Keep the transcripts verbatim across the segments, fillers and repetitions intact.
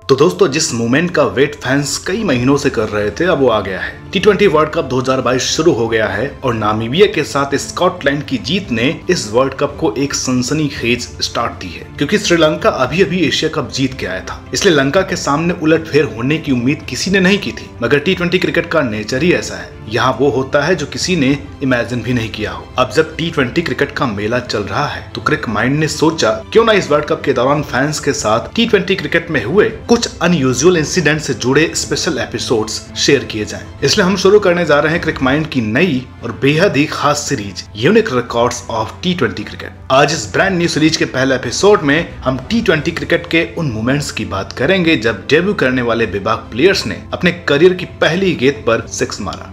तो दोस्तों, जिस मूवमेंट का वेट फैंस कई महीनों से कर रहे थे अब वो आ गया है। टी ट्वेंटी वर्ल्ड कप दो हज़ार बाईस शुरू हो गया है और नामीबिया के साथ स्कॉटलैंड की जीत ने इस वर्ल्ड कप को एक सनसनीखेज स्टार्ट दी है, क्योंकि श्रीलंका अभी अभी एशिया कप जीत के आया था। इसलिए लंका के सामने उलटफेर होने की उम्मीद किसी ने नहीं की थी, मगर टी ट्वेंटी क्रिकेट का नेचर ही ऐसा है, यहाँ वो होता है जो किसी ने इमेजिन भी नहीं किया हो। अब जब टी ट्वेंटी क्रिकेट का मेला चल रहा है तो क्रिक माइंड ने सोचा क्यों ना इस वर्ल्ड कप के दौरान फैंस के साथ टी ट्वेंटी क्रिकेट में हुए कुछ अनयूजुअल इंसिडेंट से जुड़े स्पेशल एपिसोड्स शेयर किए जाएं। इसलिए हम शुरू करने जा रहे हैं क्रिक माइंड की नई और बेहद ही खास series unique records of T twenty cricket. आज इस ब्रांड न्यू सीरीज के पहले एपिसोड में हम टी ट्वेंटी क्रिकेट के उन मोमेंट्स की बात करेंगे जब डेब्यू करने वाले बेबाक प्लेयर्स ने अपने करियर की पहली गेंद पर सिक्स मारा।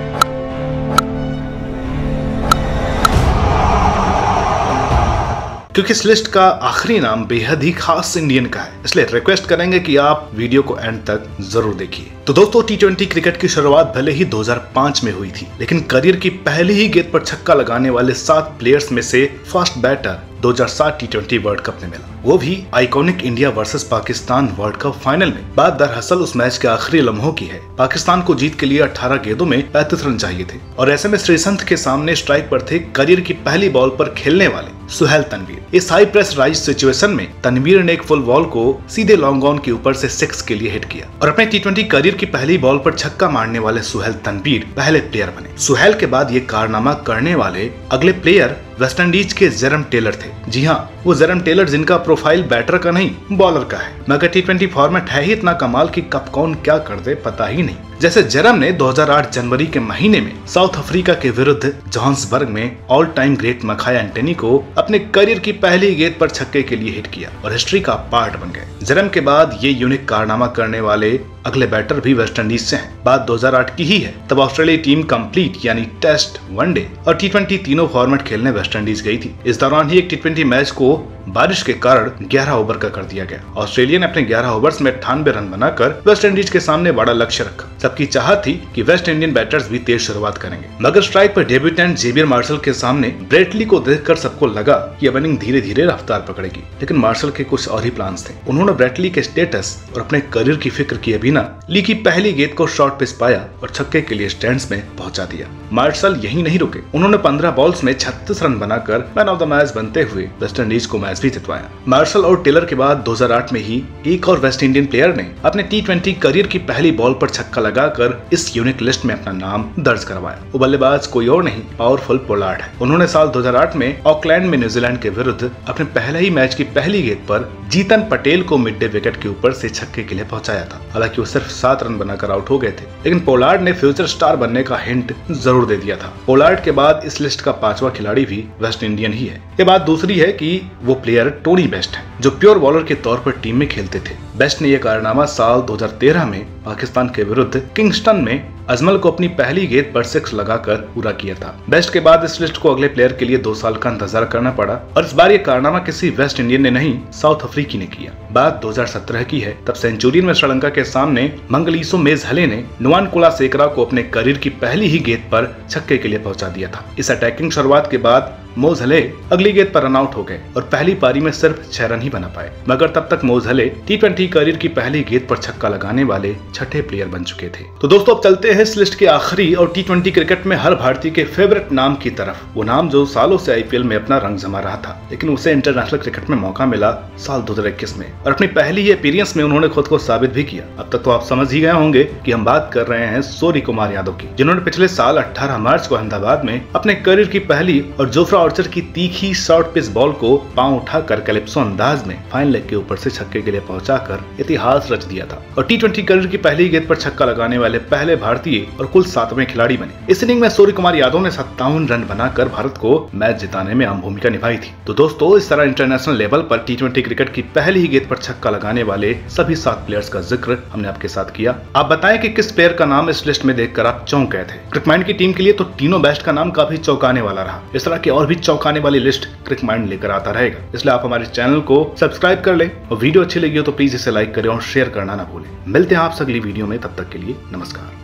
क्योंकि इस लिस्ट का आखिरी नाम बेहद ही खास इंडियन का है, इसलिए रिक्वेस्ट करेंगे कि आप वीडियो को एंड तक जरूर देखिए। तो दोस्तों, टी ट्वेंटी क्रिकेट की शुरुआत भले ही दो हज़ार पाँच में हुई थी, लेकिन करियर की पहली ही गेंद पर छक्का लगाने वाले सात प्लेयर्स में से फर्स्ट बैटर दो हज़ार सात टी ट्वेंटी वर्ल्ड कप में मिला, वो भी iconic India versus Pakistan world cup final में। बात दरअसल उस मैच के आखिरी लम्हों की है। पाकिस्तान को जीत के लिए अठारह गेंदों में पैंतीस रन चाहिए थे और ऐसे में श्रीसंत के सामने स्ट्राइक पर थे करियर की पहली बॉल पर खेलने वाले सुहेल तनवीर। इस हाई प्रेस राइज सिचुएशन में तनवीर ने एक फुल बॉल को सीधे लॉन्ग ऑन के ऊपर से सिक्स के लिए हिट किया और अपने टी ट्वेंटी करियर की पहली बॉल पर छक्का मारने वाले सुहेल तनवीर पहले प्लेयर बने। सुहेल के बाद ये कारनामा करने वाले अगले प्लेयर वेस्टइंडीज के जेरम टेलर थे। जी हाँ, वो जेरम टेलर जिनका प्रोफाइल बैटर का नहीं बॉलर का है, मगर टी ट्वेंटी फॉर्मेट है ही इतना कमाल कि कब कौन क्या कर दे पता ही नहीं। जैसे जेरम ने दो हज़ार आठ जनवरी के महीने में साउथ अफ्रीका के विरुद्ध जोहान्सबर्ग में all time great Makhaya Ntini को अपने करियर की पहली गेंद पर छक्के के लिए हिट किया और हिस्ट्री का पार्ट बन गए। जेरम के बाद ये यूनिक कारनामा करने वाले अगले बैटर भी वेस्टइंडीज से हैं। बात दो हज़ार आठ की ही है, तब ऑस्ट्रेलिया टीम कंप्लीट यानी टेस्ट, वनडे और टी ट्वेंटी तीनों फॉर्मेट खेलने वेस्टइंडीज गई थी। इस दौरान ही एक टी ट्वेंटी मैच को बारिश के कारण ग्यारह ओवर का कर दिया गया। ऑस्ट्रेलिया ने अपने ग्यारह ओवर्स में अट्ठानवे रन बनाकर वेस्टइंडीज के सामने बड़ा लक्ष्य रखा। सबकी चाहत थी कि वेस्ट इंडियन बैटर्स भी तेज शुरुआत करेंगे, मगर स्ट्राइक पर डेब्यूटेंट जेवियर मार्शल के सामने ब्रेटली को देखकर सबको लगा कि अब इनिंग धीरे धीरे रफ्तार पकड़ेगी, लेकिन मार्शल के कुछ और ही प्लान्स थे। उन्होंने ब्रेटली के स्टेटस और अपने करियर की फिक्र किए बिना ली की पहली गेंद को शॉर्ट पिच पाया और छक्के के लिए स्टैंड्स में पहुंचा दिया। मार्शल यही नहीं रुके, उन्होंने पंद्रह बॉल्स में छत्तीस रन बनाकर मैन ऑफ द मैच बनते हुए वेस्टइंडीज को मैच भी जितवाया। मार्शल और टेलर के बाद दो हज़ार आठ में ही एक और वेस्ट इंडियन प्लेयर ने अपने टी ट्वेंटी करियर की पहली बॉल पर छक्का लगाकर इस यूनिक लिस्ट में अपना नाम दर्ज करवाया। वो बल्लेबाज कोई और नहीं, पावरफुल पोलार्ड है। उन्होंने साल दो हज़ार आठ में ऑकलैंड में न्यूजीलैंड के विरुद्ध अपने पहले ही मैच की पहली गेंद पर जीतन पटेल को मिड डे विकेट के ऊपर से छक्के के लिए पहुंचाया था। हालांकि वो सिर्फ सात रन बनाकर आउट हो गए थे, लेकिन पोलार्ड ने फ्यूचर स्टार बनने का हिंट जरूर दे दिया था। पोलार्ड के बाद इस लिस्ट का पांचवा खिलाड़ी भी वेस्ट इंडियन ही है। ये बात दूसरी है कि वो प्लेयर टोनी बेस्ट है, जो प्योर बॉलर के तौर पर टीम में खेलते थे। बेस्ट ने यह कारनामा साल दो हज़ार तेरह में पाकिस्तान के विरुद्ध किंगस्टन में अजमल को अपनी पहली गेंद पर सिक्स लगाकर पूरा किया था। बेस्ट के बाद इस लिस्ट को अगले प्लेयर के लिए दो साल का इंतजार करना पड़ा और इस बार ये कारनामा किसी वेस्ट इंडियन ने नहीं, साउथ अफ्रीकी ने किया। बात दो हज़ार सत्रह की है, तब सेंचुरियन में श्रीलंका के सामने मंगलीसो मेजहले ने नुआन कुलासेकरा को अपने करियर की पहली ही गेंद पर छक्के के लिए पहुंचा दिया था। इस अटैकिंग शुरुआत के बाद मोजहले अगली गेंद पर रन आउट हो गए और पहली पारी में सिर्फ छह रन ही बना पाए, मगर तब तक मोजहले टी ट्वेंटी करियर की पहली गेंद पर छक्का लगाने वाले छठे प्लेयर बन चुके थे। तो दोस्तों, अब चलते हैं इस लिस्ट के आखिरी और टी ट्वेंटी क्रिकेट में हर भारतीय के फेवरेट नाम की तरफ। वो नाम जो सालों से आईपीएल में अपना रंग जमा रहा था, लेकिन उसे इंटरनेशनल क्रिकेट में मौका मिला साल दो हज़ार इक्कीस में और अपनी पहली ही अपीयरेंस में उन्होंने खुद को साबित भी किया। अब तक तो आप समझ ही गए होंगे कि हम बात कर रहे हैं सूर्य कुमार यादव की, जिन्होंने पिछले साल अठारह मार्च को अहमदाबाद में अपने करियर की पहली और जोफ्रा आर्चर की तीखी शॉर्ट पिच बॉल को पांव उठाकर कैलिप्सो अंदाज में फाइन लेग के ऊपर से छक्के के लिए पहुंचाकर इतिहास रच दिया था और टी ट्वेंटी करियर की पहली गेंद पर छक्का लगाने वाले पहले भारतीय और कुल सातवें खिलाड़ी बने। इस इनिंग में सूर्य कुमार यादव ने सत्तावन रन बनाकर भारत को मैच जिताने में अहम भूमिका निभाई थी। तो दोस्तों, इस तरह इंटरनेशनल लेवल पर टी ट्वेंटी क्रिकेट की पहली ही गेंद पर छक्का लगाने वाले सभी सात प्लेयर्स का जिक्र हमने आपके साथ किया। आप बताएं कि किस प्लेयर का नाम इस लिस्ट में देखकर आप चौंक गए थे। क्रिक माइंड की टीम के लिए तो तीनों बेस्ट का नाम काफी चौंकाने वाला रहा। इस तरह की और भी चौंकाने वाली लिस्ट क्रिक माइंड लेकर आता रहेगा, इसलिए आप हमारे चैनल को सब्सक्राइब कर लें और वीडियो अच्छी लगी हो तो प्लीज इसे लाइक करें और शेयर करना ना भूलें। मिलते हैं आपसे अगली वीडियो में, तब तक के लिए नमस्कार।